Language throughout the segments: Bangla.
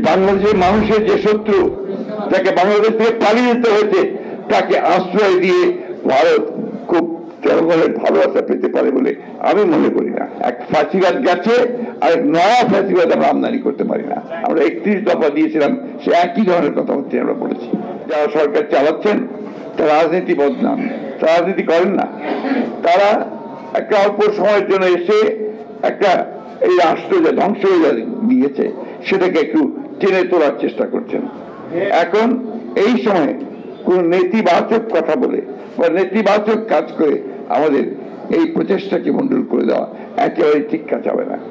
বাংলাদেশের মানুষের যে শত্রু, তাকে বাংলাদেশ থেকে পালিয়ে যেতে হয়েছে, তাকে আশ্রয় দিয়ে ভারত খুব জনগণের ভালোবাসা পেতে পারে বলে আমি মনে করি না। এক ফাঁসিবাদ গেছে, আর এক নয়া ফাঁসিবাদ আমরা আমদানি করতে পারি না। আমরা 31 দফা দিয়েছিলাম, সে একই ধরনের কথাবার্তা আমরা বলেছি। যারা সরকার চালাচ্ছেন তারা রাজনীতিবোধ নন, তারা রাজনীতি করেন না। তারা একটা অল্প সময়ের জন্য এসে একটা এই রাষ্ট্র যা ধ্বংস হয়ে দিয়েছে সেটাকে একটু টেনে তোলার চেষ্টা করছেন। এখন এই সময় কোন নেতিবাচক কথা বলে বা নেতিবাচক কাজ করে আমাদের এই প্রচেষ্টাকে মন্ডল করে দেওয়া একেবারে ঠিক কাজ হবে না।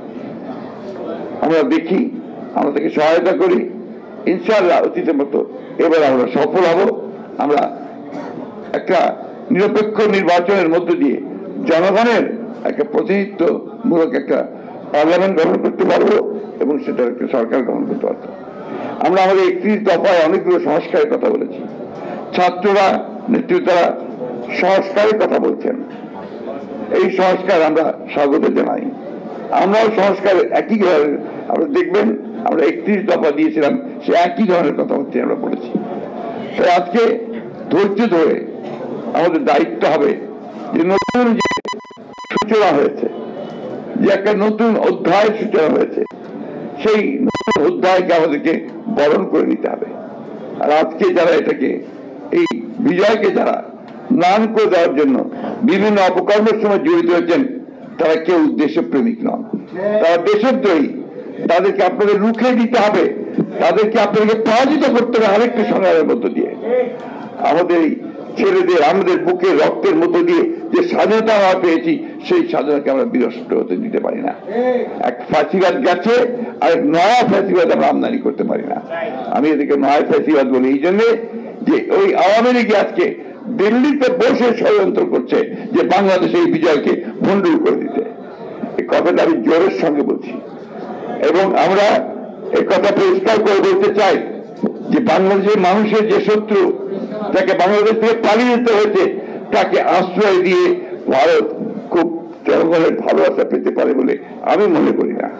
আমরা দেখি, আমরা তাকে সহায়তা করি, ইনশাআল্লাহ অতীতের মতো এবার আমরা সফল হব। আমরা একটা নিরপেক্ষ নির্বাচনের মধ্য দিয়ে জনগণের একটা প্রতিনিধিত্বমূলক একটা পার্লামেন্ট গঠন করতে পারবো এবং সেটা একটা সরকার গঠন করতে পারবো। আমরা আমাদের 31 দফায় অনেকগুলো সংস্কারের কথা বলেছি। ছাত্ররা, নেতৃত্বরা সংস্কারের কথা বলছেন, এই সংস্কার আমরা স্বাগত জানাই। আমরাও সংস্কার একই ধরনের, আপনারা দেখবেন আমরা 31 দফা দিয়েছিলাম, সে একই ধরনের কথাবার্তা আমরা বলেছি। তাই আজকে ধৈর্য ধরে আমাদের দায়িত্ব হবে যে নতুন যে সূচনা হয়েছে, যে একটা নতুন অধ্যায়ের সূচনা হয়েছে, সেই নতুন অধ্যায়কে আমাদেরকে বরণ করে নিতে হবে। আর আজকে যারা এটাকে, এই বিজয়কে যারা ম্লান করে দেওয়ার জন্য বিভিন্ন অপকর্মের সময় জড়িত হয়েছেন, তারা কেউ দেশপ্রেমিক নন, তারা দেশদ্রোহী। তাদেরকে আপনাদের রুখে দিতে হবে, তাদেরকে আপনাদেরকে পরাজিত করতে হবে আরেকটি সংগ্রামের মধ্য দিয়ে। আমাদের ছেলেদের, আমাদের বুকের রক্তের মধ্য দিয়ে যে স্বাধীনতা আমরা পেয়েছি, সেই স্বাধীনতাকে আমরা বিনষ্ট হতে দিতে পারি না। এক ফাঁসিবাদ গেছে, আর এক নয়া ফাঁসিবাদ আমরা আমদানি করতে পারি না। আমি এদিকে নয়া ফাঁসিবাদ বলি এই জন্যে যে ওই আওয়ামী লীগ আজকে দিল্লিতে বসে ষড়যন্ত্র করছে যে বাংলাদেশে এই বিজয়কে ভণ্ডুল করে দিতে। এই কথাটা আমি জোরের সঙ্গে বলছি এবং আমরা এই কথা পরিষ্কার করে বলতে চাই যে বাংলাদেশের মানুষের যে শত্রু, তাকে বাংলাদেশ থেকে পালিয়ে যেতে হয়েছে, তাকে আশ্রয় দিয়ে ভারত খুব জনগণের ভালোবাসা পেতে পারে বলে আমি মনে করি না।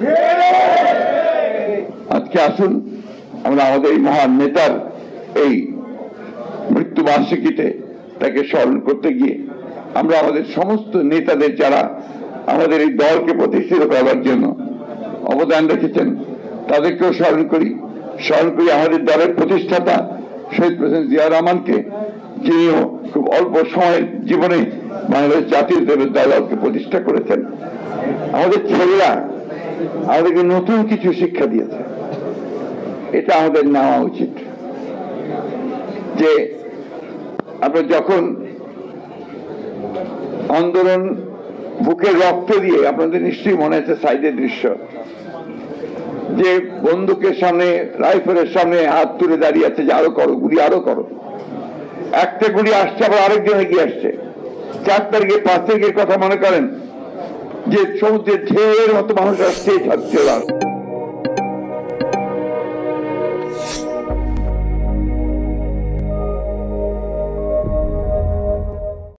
আজকে আসুন আমরা আমাদের এই মহান নেতার এই মৃত্যু বার্ষিকীতে তাকে স্মরণ করতে গিয়ে আমরা আমাদের সমস্ত নেতাদের যারা আমাদের এই দলকে প্রতিষ্ঠিত করার জন্য অবদান রেখেছেন তাদেরকেও স্মরণ করি। আমাদের দলের প্রতিষ্ঠাতা শহীদ প্রেসিডেন্ট জিয়া রহমানকে, যিনিও খুব অল্প সময়ের জীবনে বাংলাদেশ জাতীয়তাবাদী দলকে প্রতিষ্ঠা করেছেন। আমাদের ছেলেরা আমাদেরকে নতুন কিছু শিক্ষা দিয়েছে, এটা আমাদের নেওয়া উচিত। যে আমরা যখন আন্দোলন বুকের রক্ত দিয়ে, আপনাদের নিশ্চয়ই মনে আছে সাইডের দৃশ্য, যে বন্দুকের সামনে, রাইফেলের সামনে হাত তুলে দাঁড়িয়ে আছে যে আরো করো গুলি, আরো করো। একটা গুলি আসছে, আবার আরেকজন এগিয়ে আসছে। 4 তারিখে 5 তারিখের কথা মনে করেন যে সমুদ্রের ঢেউয়ের মতো মানুষ আসছে ছাত্রীরা।